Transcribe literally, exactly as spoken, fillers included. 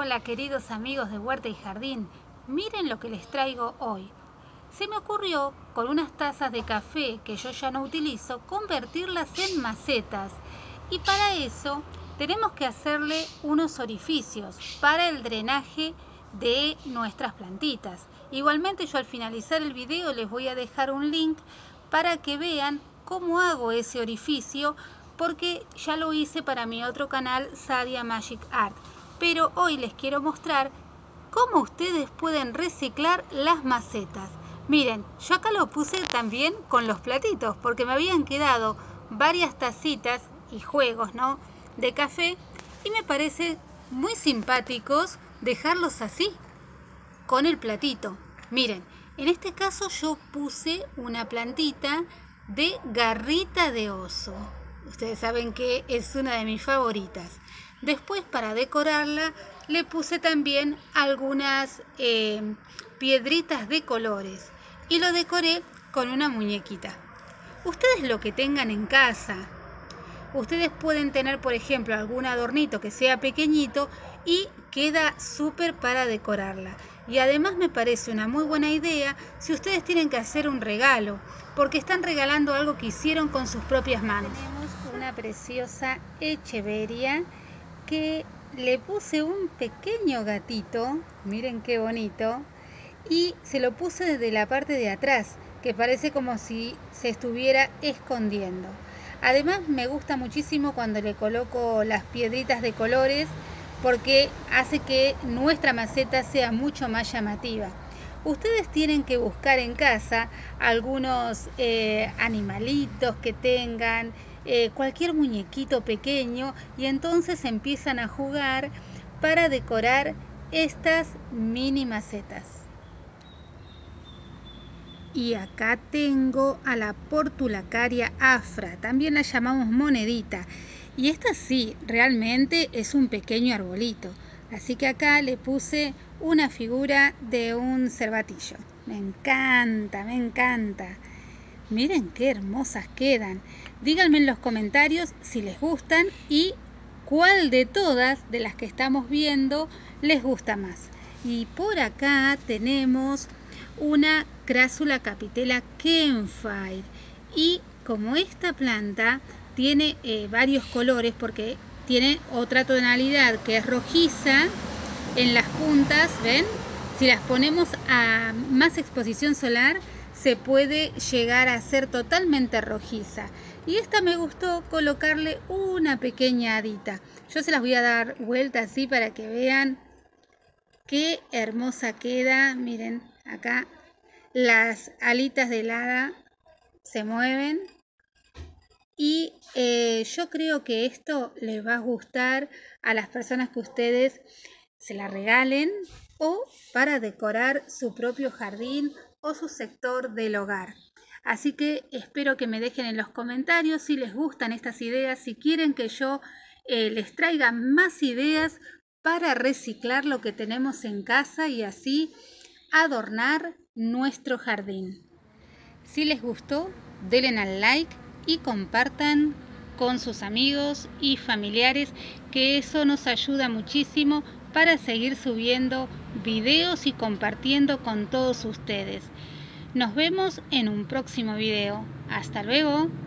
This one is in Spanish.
Hola queridos amigos de Huerta y Jardín, miren lo que les traigo hoy. Se me ocurrió, con unas tazas de café que yo ya no utilizo, convertirlas en macetas. Y para eso tenemos que hacerle unos orificios para el drenaje de nuestras plantitas. Igualmente yo al finalizar el video les voy a dejar un link para que vean cómo hago ese orificio, porque ya lo hice para mi otro canal, Sadia Magic Art. Pero hoy les quiero mostrar cómo ustedes pueden reciclar las macetas. Miren, yo acá lo puse también con los platitos, porque me habían quedado varias tacitas y juegos, ¿no?, de café, y me parece muy simpáticos dejarlos así, con el platito. Miren, en este caso yo puse una plantita de garrita de oso. Ustedes saben que es una de mis favoritas. Después, para decorarla, le puse también algunas eh, piedritas de colores y lo decoré con una muñequita. Ustedes lo que tengan en casa. Ustedes pueden tener, por ejemplo, algún adornito que sea pequeñito y queda súper para decorarla. Y además me parece una muy buena idea si ustedes tienen que hacer un regalo, porque están regalando algo que hicieron con sus propias manos. Tenemos una preciosa echeveria que le puse un pequeño gatito, miren qué bonito, y se lo puse desde la parte de atrás, que parece como si se estuviera escondiendo. Además me gusta muchísimo cuando le coloco las piedritas de colores, porque hace que nuestra maceta sea mucho más llamativa. Ustedes tienen que buscar en casa algunos eh, animalitos que tengan, eh, cualquier muñequito pequeño, y entonces empiezan a jugar para decorar estas mini macetas. Y acá tengo a la Portulacaria afra, también la llamamos monedita. Y esta sí, realmente es un pequeño arbolito. Así que acá le puse una figura de un cervatillo. Me encanta, me encanta. Miren qué hermosas quedan. Díganme en los comentarios si les gustan y cuál de todas de las que estamos viendo les gusta más. Y por acá tenemos una Crassula capitela Kenfire, y como esta planta tiene eh, varios colores, porque tiene otra tonalidad que es rojiza en las puntas, ¿ven? Si las ponemos a más exposición solar se puede llegar a ser totalmente rojiza, y esta me gustó colocarle una pequeña hadita. Yo se las voy a dar vuelta así para que vean qué hermosa queda. Miren, acá las alitas de hada se mueven, y eh, yo creo que esto les va a gustar a las personas que ustedes se la regalen, o para decorar su propio jardín o su sector del hogar. Así que espero que me dejen en los comentarios si les gustan estas ideas, si quieren que yo eh, les traiga más ideas para reciclar lo que tenemos en casa y así adornar nuestro jardín. Si les gustó, denle al like y compartan con sus amigos y familiares, que eso nos ayuda muchísimo para seguir subiendo videos y compartiendo con todos ustedes. Nos vemos en un próximo video. Hasta luego.